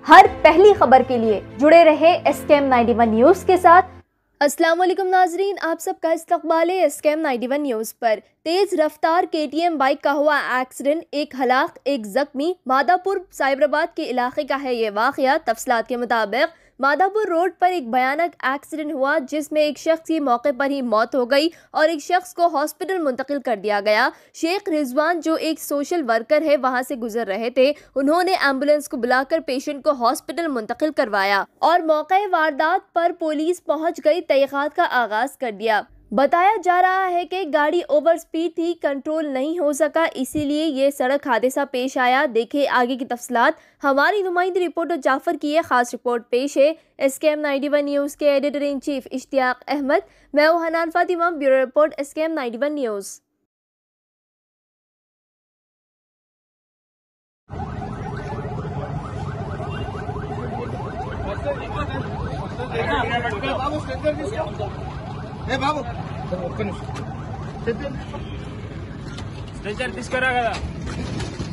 हर पहली खबर के लिए जुड़े रहे एसकेएम 91 न्यूज के साथ। अस्सलाम वालेकुम नाजरीन, आप सबका इस्तकबाल है एसकेएम 91 न्यूज पर। तेज रफ्तार केटीएम बाइक का हुआ एक्सीडेंट, एक हलाक एक जख्मी। मादापुर साइबराबाद के इलाके का है ये वाकया। तफसीलात के मुताबिक मादापुर रोड पर एक भयानक एक्सीडेंट हुआ जिसमें एक शख्स की मौके पर ही मौत हो गई और एक शख्स को हॉस्पिटल मुंतकिल कर दिया गया। शेख रिजवान जो एक सोशल वर्कर है वहां से गुजर रहे थे, उन्होंने एम्बुलेंस को बुलाकर पेशेंट को हॉस्पिटल मुंतकिल करवाया और मौके वारदात पर पुलिस पहुंच गई, तहकीकात का आगाज कर दिया। बताया जा रहा है कि गाड़ी ओवर स्पीड थी, कंट्रोल नहीं हो सका, इसीलिए ये सड़क हादसा पेश आया। देखे आगे की तफसीलात हमारी नुमाइंदी रिपोर्टर जाफर की है। खास रिपोर्ट पेश है एसकेएम 91 न्यूज़ के editor in chief Ishtiaq Ahmad. मैं हूं Hanan Fatima, bureau report SKM 91 news. బాబు స్ట్రెచర్ తీసుకురా కదా।